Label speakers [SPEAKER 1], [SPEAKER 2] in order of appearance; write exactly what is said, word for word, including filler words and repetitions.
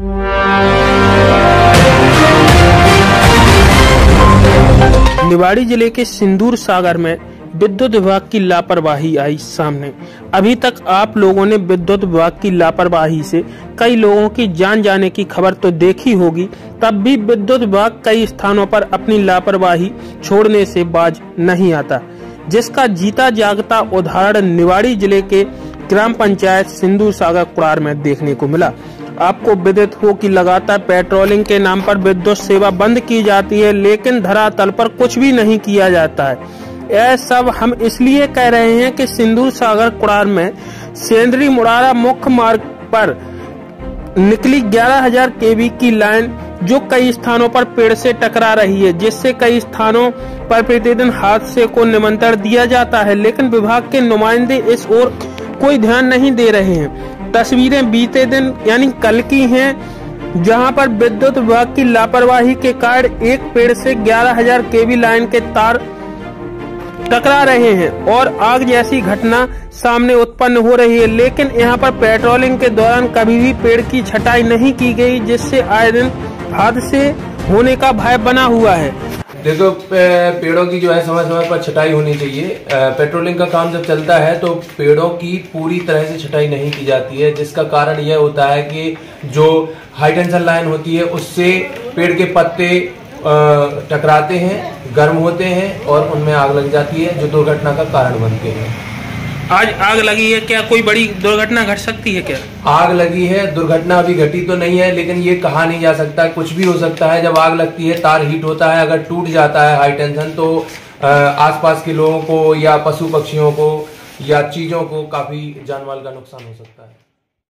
[SPEAKER 1] निवाड़ी जिले के सिंदूर सागर में विद्युत विभाग की लापरवाही आई सामने। अभी तक आप लोगों ने विद्युत विभाग की लापरवाही से कई लोगों की जान जाने की खबर तो देखी होगी, तब भी विद्युत विभाग कई स्थानों पर अपनी लापरवाही छोड़ने से बाज नहीं आता, जिसका जीता जागता उदाहरण निवाड़ी जिले के ग्राम पंचायत सिंदूर सागर कुड़ार में देखने को मिला। आपको विदित हो कि लगातार पेट्रोलिंग के नाम पर विद्युत सेवा बंद की जाती है, लेकिन धरातल पर कुछ भी नहीं किया जाता है। यह सब हम इसलिए कह रहे हैं कि सिंदूर सागर कुड़ार में सेंदरी मुड़ारा मुख्य मार्ग पर निकली ग्यारह हज़ार केवी की लाइन जो कई स्थानों पर पेड़ से टकरा रही है, जिससे कई स्थानों पर प्रतिदिन हादसे को निमंत्रण दिया जाता है, लेकिन विभाग के नुमाइंदे इस ओर कोई ध्यान नहीं दे रहे हैं। तस्वीरें बीते दिन यानी कल की हैं, जहां पर विद्युत विभाग की लापरवाही के कारण एक पेड़ से ग्यारह हज़ार केवी लाइन के तार टकरा रहे हैं और आग जैसी घटना सामने उत्पन्न हो रही है, लेकिन यहां पर पेट्रोलिंग के दौरान कभी भी पेड़ की छटाई नहीं की गई, जिससे आए दिन हादसे होने का भय बना हुआ है।
[SPEAKER 2] देखो, पेड़ों की जो है समय समय पर छटाई होनी चाहिए। पेट्रोलिंग का काम जब चलता है तो पेड़ों की पूरी तरह से छटाई नहीं की जाती है, जिसका कारण यह होता है कि जो हाई टेंशन लाइन होती है उससे पेड़ के पत्ते टकराते हैं, गर्म होते हैं और उनमें आग लग जाती है, जो दुर्घटना का कारण बनते हैं।
[SPEAKER 1] आज आग लगी है, क्या कोई बड़ी दुर्घटना घट सकती है? क्या
[SPEAKER 2] आग लगी है, दुर्घटना अभी घटी तो नहीं है, लेकिन ये कहा नहीं जा सकता, कुछ भी हो सकता है। जब आग लगती है तार हीट होता है, अगर टूट जाता है हाई टेंशन तो आसपास के लोगों को या पशु पक्षियों को या चीजों को काफी जानमाल का नुकसान हो सकता है।